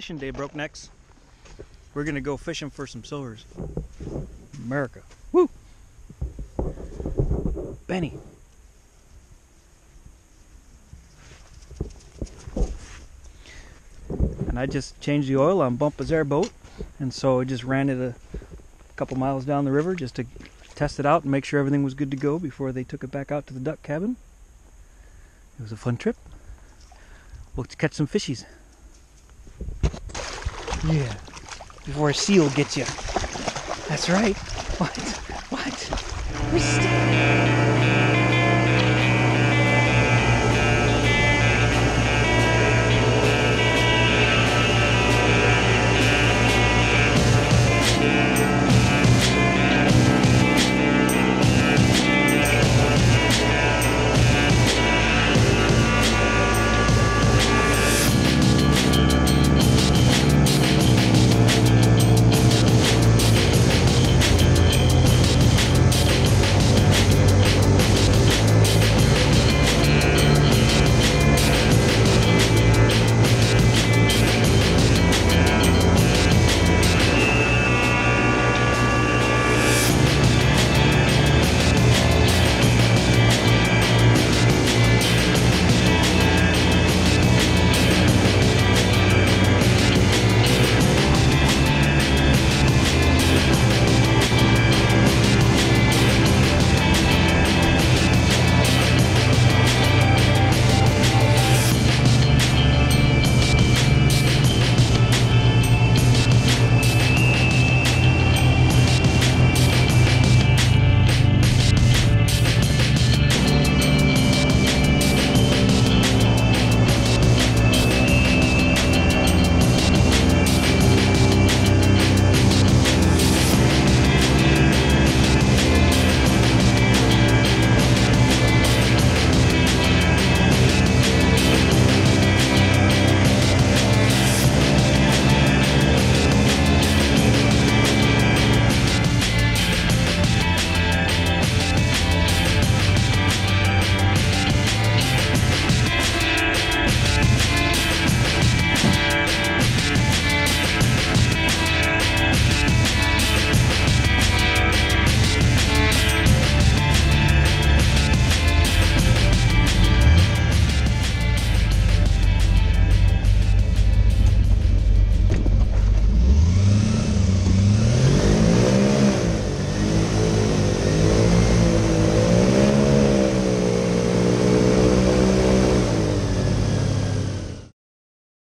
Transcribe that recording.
fishing day, Broknex. We're gonna go fishing for some silvers. America. Woo! Benny. And I just changed the oil on Bumpa's airboat, and so I just ran it a couple miles down the river just to test it out and make sure everything was good to go before they took it back out to the duck cabin. It was a fun trip. We'll catch some fishies. Yeah, before a seal gets you. That's right. What?